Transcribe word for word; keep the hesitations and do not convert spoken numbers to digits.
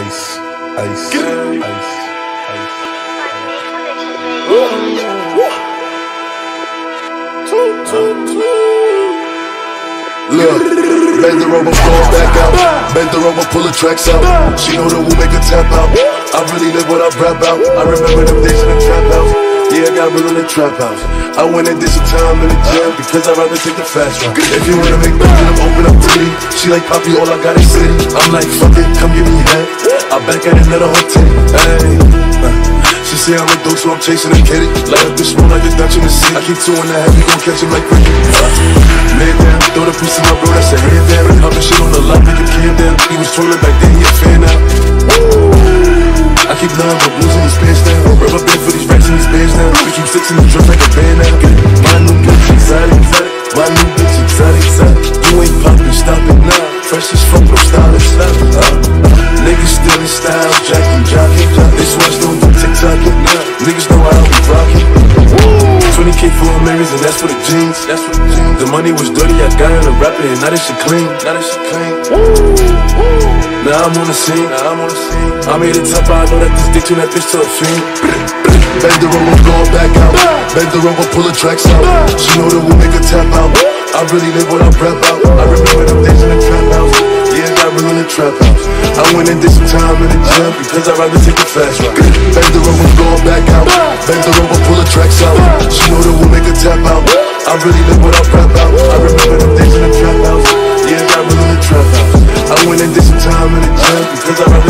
ice, ice, ice, ice. Look, bend her over, fall back out. Bend her over, pull the tracks out. She know that we'll make her tap out. I really live what I rap out. I remember them days in the trap house. Yeah, I got real in the trap house. I went and did some time in the gym because I'd rather take the fast route. If you wanna make money, then open up to me. She like, Poppy, all I got is city. I'm like, fuck it, come give me that. I back at another hotel. Hey, she say I'm a dope, so I'm chasing a kitty. Light up this room like a Dutch in the city. I keep two in the head, you gon' catch him like cricket. Man down, throw the piece of my bro, that's a hand down. Humping shit on the lot, make a can down. He was twirling back then, he a fan now. I keep lying, but blues in his pants down. Rub up bed for these racks in these bands now. We keep six in the drums like a band now. My new bitch exotic, exotic. My new bitch exotic, exotic. You ain't poppin', stop it now. Fresh as fuck, no style, style. Uh, niggas still in style, jacking, jocking. This watch don't do TikTokin'. Niggas know how we rockin'. twenty K for a Marys and that's for the jeans. That's for the jeans. The money was dirty, I got her to rap it, and now that shit clean. Now that shit clean. Now I'm on the scene. Now I'm on the scene. I made it tough, I know that this dick tune that bitch to a fiend. Bend her over, go back out. Bend her over, pull the tracks out. She know that we'll make her tap out. I really live what I rap out. I remember them days in the trap house. Yeah, I got real in the trap house. I went and did some time in the gym because I'd rather take the fast route. Bend her over, go back out. Bend her over, pull the tracks out. She know that we'll make her tap out. I really live what I rap out. I remember them days in the trap house. Yeah, I got real in the trap house. I went and did some time in the gym because I